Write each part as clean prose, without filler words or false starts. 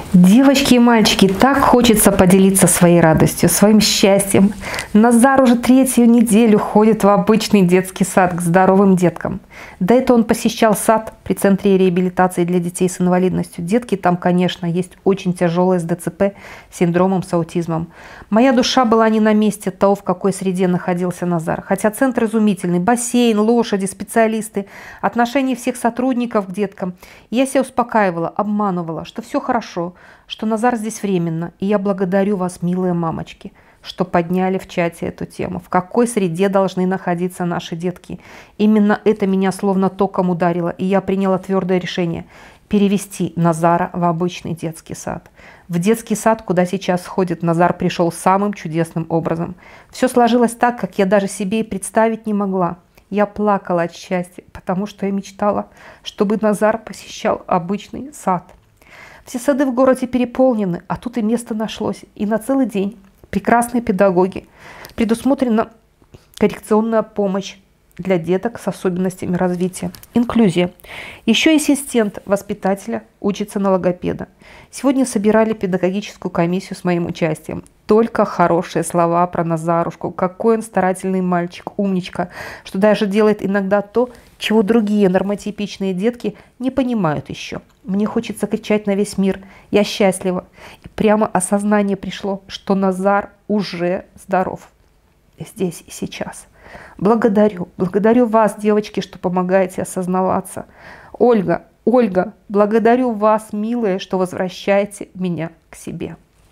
Девочки и мальчики, так хочется поделиться своей радостью, своим счастьем. Назар уже 3-ю неделю ходит в обычный детский сад к здоровым деткам. До этого он посещал сад при Центре реабилитации для детей с инвалидностью. Детки там, конечно, есть очень тяжелые с ДЦП, синдромом, с аутизмом. Моя душа была не на месте того, в какой среде находился Назар. Хотя центр изумительный, бассейн, лошади, специалисты, отношение всех сотрудников к деткам. Я себя успокаивала, обманывала, что все хорошо, что Назар здесь временно. И я благодарю вас, милые мамочки, что подняли в чате эту тему. В какой среде должны находиться наши детки? Именно это меня словно током ударило, и я приняла твердое решение перевести Назара в обычный детский сад. В детский сад, куда сейчас ходит Назар, пришел самым чудесным образом. Все сложилось так, как я даже себе и представить не могла. Я плакала от счастья, потому что я мечтала, чтобы Назар посещал обычный сад. Все сады в городе переполнены, а тут и место нашлось, и на целый день. Прекрасные педагоги. Предусмотрена коррекционная помощь для деток с особенностями развития. Инклюзия. Еще ассистент воспитателя учится на логопеда. Сегодня собирали педагогическую комиссию с моим участием. Только хорошие слова про Назарушку. Какой он старательный мальчик, умничка, что даже делает иногда то, чего другие нормотипичные детки не понимают еще. Мне хочется кричать на весь мир. Я счастлива. И прямо осознание пришло, что Назар уже здоров. Здесь и сейчас. Благодарю вас, девочки, что помогаете осознаваться. Ольга, благодарю вас, милые, что возвращаете меня к себе.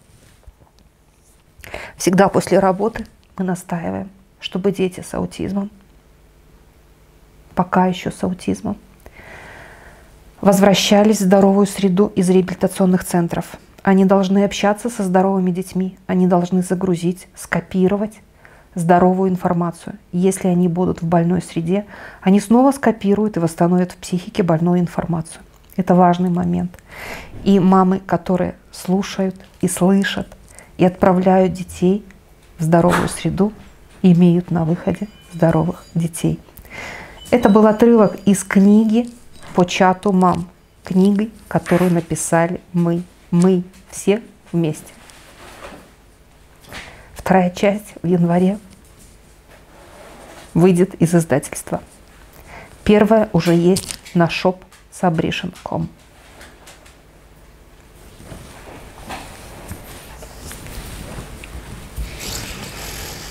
Всегда после работы мы настаиваем, чтобы дети с аутизмом, пока еще с аутизмом, возвращались в здоровую среду из реабилитационных центров. Они должны общаться со здоровыми детьми, они должны загрузить, скопировать здоровую информацию. Если они будут в больной среде, они снова скопируют и восстановят в психике больную информацию. Это важный момент. И мамы, которые слушают и слышат, и отправляют детей в здоровую среду, имеют на выходе здоровых детей. Это был отрывок из книги по чату мам. Книги, которую написали мы все вместе. Вторая часть в январе выйдет из издательства. Первая уже есть на shop.sabrician.com.